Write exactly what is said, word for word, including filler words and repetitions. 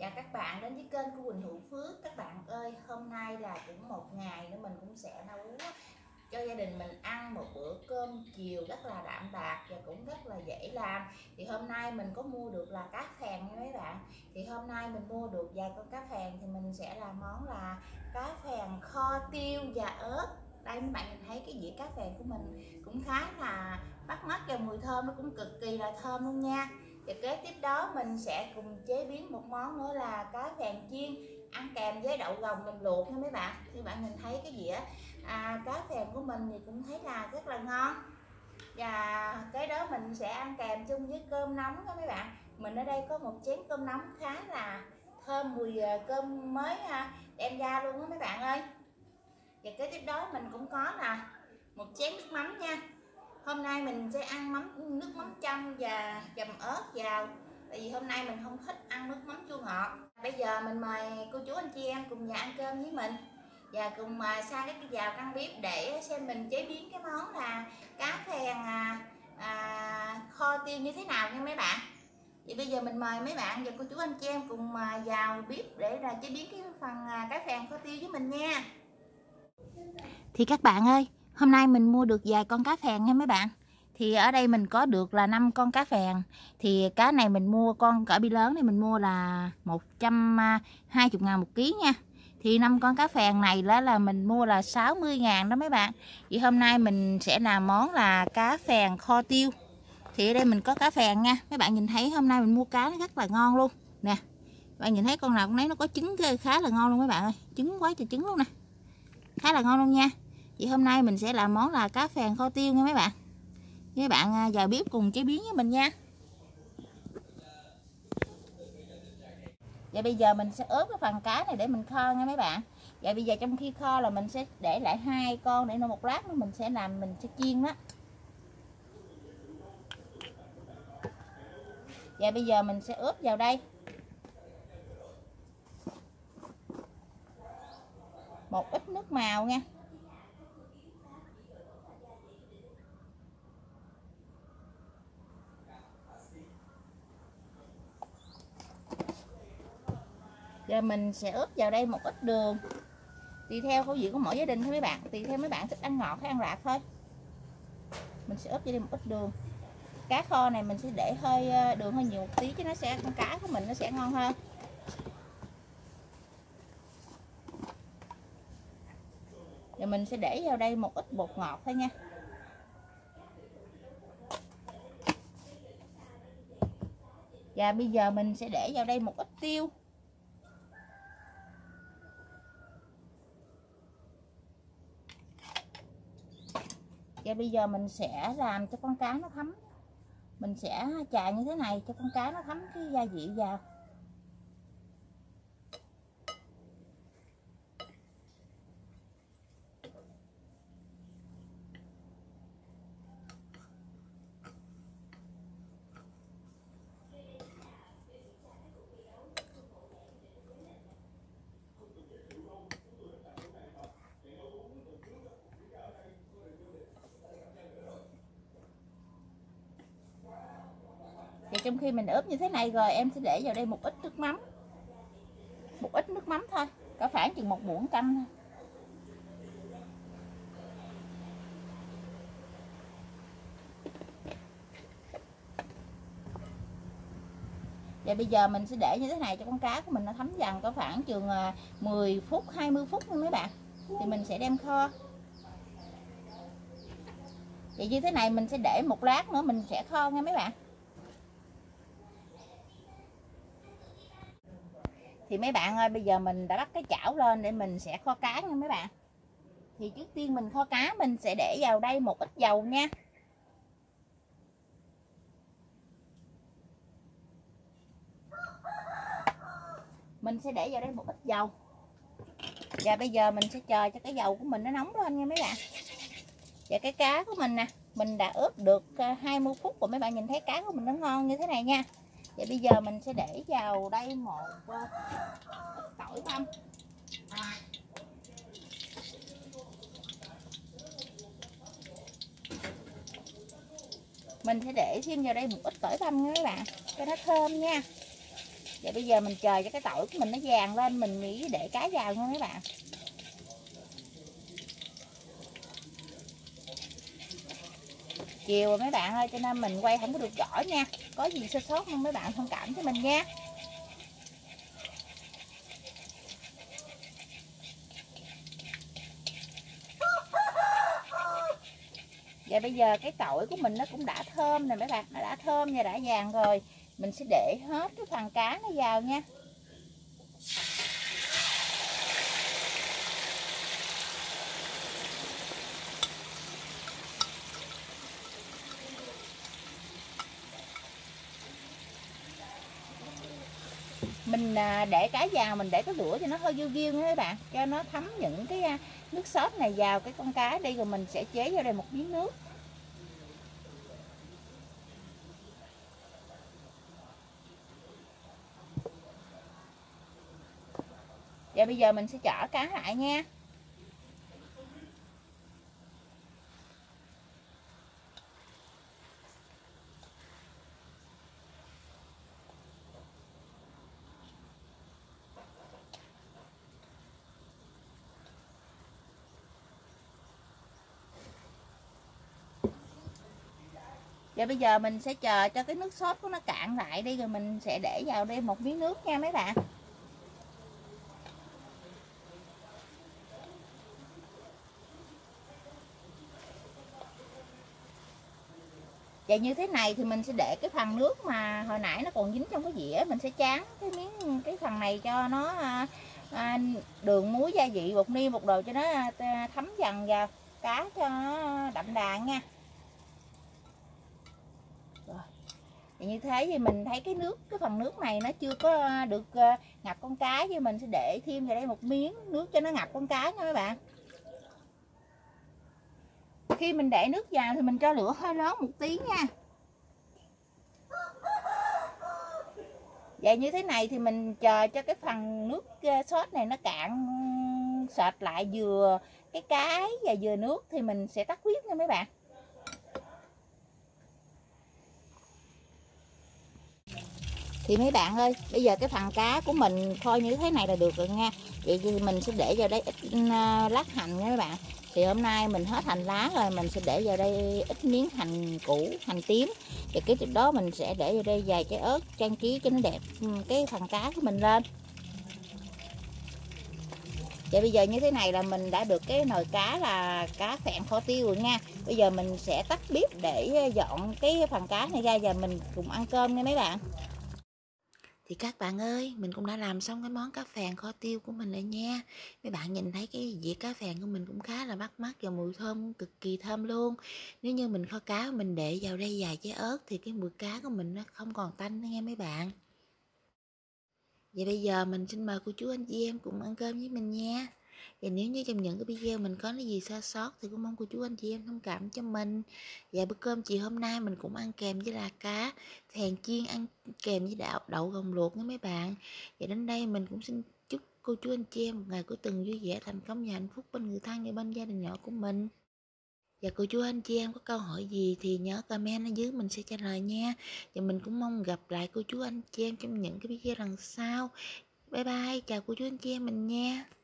Chào các bạn đến với kênh của Quỳnh Hữu Phước. Các bạn ơi, hôm nay là cũng một ngày nữa mình cũng sẽ nấu cho gia đình mình ăn một bữa cơm chiều rất là đạm bạc và cũng rất là dễ làm. Thì hôm nay mình có mua được là cá phèn nha mấy bạn. Thì hôm nay mình mua được vài con cá phèn thì mình sẽ làm món là cá phèn kho tiêu và ớt. Đây mấy bạn nhìn thấy cái dĩa cá phèn của mình cũng khá là bắt mắt và mùi thơm nó cũng cực kỳ là thơm luôn nha. Và kế tiếp đó mình sẽ cùng chế biến một món nữa là cá phèn chiên ăn kèm với đậu gồng mình luộc nha mấy bạn. Thì bạn nhìn thấy cái dĩa à, cá phèn của mình thì cũng thấy là rất là ngon. Và cái đó mình sẽ ăn kèm chung với cơm nóng đó mấy bạn. Mình ở đây có một chén cơm nóng khá là thơm mùi cơm mới đem ra luôn đó mấy bạn ơi. Và kế tiếp đó mình cũng có là một chén nước mắm nha. Hôm nay mình sẽ ăn mắm nước mắm chanh và dầm ớt vào. Tại vì hôm nay mình không thích ăn nước mắm chua ngọt. Bây giờ mình mời cô chú anh chị em cùng vào ăn cơm với mình. Và cùng sang cái vào căn bếp để xem mình chế biến cái món là cá phèn à, à, kho tiêu như thế nào nha mấy bạn. Vậy bây giờ mình mời mấy bạn và cô chú anh chị em cùng vào bếp để là chế biến cái phần cá phèn kho tiêu với mình nha. Thì các bạn ơi, hôm nay mình mua được vài con cá phèn nha mấy bạn. Thì ở đây mình có được là năm con cá phèn. Thì cá này mình mua con cỡ bi lớn này mình mua là một trăm hai mươi ngàn một ký nha. Thì năm con cá phèn này đó là mình mua là sáu mươi ngàn đó mấy bạn. Thì hôm nay mình sẽ làm món là cá phèn kho tiêu. Thì ở đây mình có cá phèn nha. Mấy bạn nhìn thấy hôm nay mình mua cá nó rất là ngon luôn. Nè, bạn nhìn thấy con nào cũng thấy nó có trứng khá là ngon luôn mấy bạn ơi. Trứng quá trời trứng luôn nè. Khá là ngon luôn nha. Thì hôm nay mình sẽ làm món là cá phèn kho tiêu nha mấy bạn. Mấy bạn vào bếp cùng chế biến với mình nha. Và bây giờ mình sẽ ướp cái phần cá này để mình kho nha mấy bạn. Và bây giờ trong khi kho là mình sẽ để lại hai con để nó một lát nữa mình sẽ làm mình sẽ chiên đó. Và bây giờ mình sẽ ướp vào đây một ít nước màu nha. Rồi mình sẽ ướp vào đây một ít đường. Tùy theo khẩu vị của mỗi gia đình thôi mấy bạn. Tùy theo mấy bạn thích ăn ngọt hay ăn lạt thôi. Mình sẽ ướp vào đây một ít đường. Cá kho này mình sẽ để hơi đường hơi nhiều một tí chứ nó sẽ con cá của mình nó sẽ ngon hơn. Rồi mình sẽ để vào đây một ít bột ngọt thôi nha. Và bây giờ mình sẽ để vào đây một ít tiêu. Và bây giờ mình sẽ làm cho con cá nó thấm. Mình sẽ chà như thế này cho con cá nó thấm cái gia vị vào. Và trong khi mình ướp như thế này rồi em sẽ để vào đây một ít nước mắm. Một ít nước mắm thôi, có khoảng chừng một muỗng canh thôi. Và bây giờ mình sẽ để như thế này cho con cá của mình nó thấm dần có khoảng chừng mười phút hai mươi phút nha mấy bạn. Thì mình sẽ đem kho. Vậy như thế này mình sẽ để một lát nữa mình sẽ kho nha mấy bạn. Thì mấy bạn ơi, bây giờ mình đã bắt cái chảo lên để mình sẽ kho cá nha mấy bạn. Thì trước tiên mình kho cá mình sẽ để vào đây một ít dầu nha. Mình sẽ để vào đây một ít dầu. Và bây giờ mình sẽ chờ cho cái dầu của mình nó nóng lên nha mấy bạn. Và cái cá của mình nè, mình đã ướp được hai mươi phút rồi mấy bạn nhìn thấy cá của mình nó ngon như thế này nha. Và bây giờ mình sẽ để vào đây một ít tỏi băm. Mình sẽ để thêm vào đây một ít tỏi băm nha mấy bạn, cho nó thơm nha. Vậy bây giờ mình chờ cho cái tỏi của mình nó vàng lên, mình nghĩ để cá vào nha mấy bạn. Chiều rồi mấy bạn ơi, cho nên mình quay không có được rõ nha. Có gì sơ sót không mấy bạn thông cảm cho mình nha. Và bây giờ cái tỏi của mình nó cũng đã thơm nè mấy bạn, nó đã thơm và đã vàng rồi. Mình sẽ để hết cái phần cá nó vào nha. Mình để cá vào, mình để cái lửa cho nó hơi giu giu nha các bạn, cho nó thấm những cái nước sốt này vào cái con cá đi, rồi mình sẽ chế vào đây một miếng nước. Và bây giờ mình sẽ chỏ cá lại nha. Và bây giờ mình sẽ chờ cho cái nước sốt của nó cạn lại đi, rồi mình sẽ để vào đây một miếng nước nha mấy bạn. Và như thế này thì mình sẽ để cái phần nước mà hồi nãy nó còn dính trong cái dĩa, mình sẽ tráng cái miếng cái phần này cho nó à, à, đường muối gia vị bột niêm bột đồ cho nó à, thấm dần vào cá cho nó đậm đà nha. Rồi. Và như thế thì mình thấy cái nước cái phần nước này nó chưa có được ngập con cá, chứ mình sẽ để thêm vào đây một miếng nước cho nó ngập con cá nha mấy bạn. Khi mình để nước vào thì mình cho lửa hơi lớn một tí nha. Vậy như thế này thì mình chờ cho cái phần nước sốt này nó cạn sệt lại vừa cái cái và vừa nước thì mình sẽ tắt bếp nha mấy bạn. Thì mấy bạn ơi, bây giờ cái phần cá của mình kho như thế này là được rồi nha. Vậy thì mình sẽ để vào đây ít lát hành nha mấy bạn. Thì hôm nay mình hết hành lá rồi, mình sẽ để vào đây ít miếng hành củ, hành tím. Và cái tiếp đó mình sẽ để vào đây vài trái ớt trang trí cho nó đẹp cái phần cá của mình lên. Vậy bây giờ như thế này là mình đã được cái nồi cá là cá phèn kho tiêu rồi nha. Bây giờ mình sẽ tắt bếp để dọn cái phần cá này ra và mình cùng ăn cơm nha mấy bạn. Thì các bạn ơi, mình cũng đã làm xong cái món cá phèn kho tiêu của mình rồi nha. Mấy bạn nhìn thấy cái dĩa cá phèn của mình cũng khá là bắt mắt và mùi thơm cũng cực kỳ thơm luôn. Nếu như mình kho cá mình để vào đây vài trái ớt thì cái mùi cá của mình nó không còn tanh nữa nha mấy bạn. Vậy bây giờ mình xin mời cô chú anh chị em cùng ăn cơm với mình nha. Và nếu như trong những cái video mình có cái gì sai sót thì cũng mong cô chú anh chị em thông cảm cho mình. Và bữa cơm chiều hôm nay mình cũng ăn kèm với là cá phèn chiên, ăn kèm với đậu, đậu gồng luộc nha mấy bạn. Và đến đây mình cũng xin chúc cô chú anh chị em một ngày cuối tuần vui vẻ, thành công và hạnh phúc bên người thân và bên gia đình nhỏ của mình. Và cô chú anh chị em có câu hỏi gì thì nhớ comment ở dưới mình sẽ trả lời nha. Và mình cũng mong gặp lại cô chú anh chị em trong những cái video lần sau. Bye bye, chào cô chú anh chị em mình nha.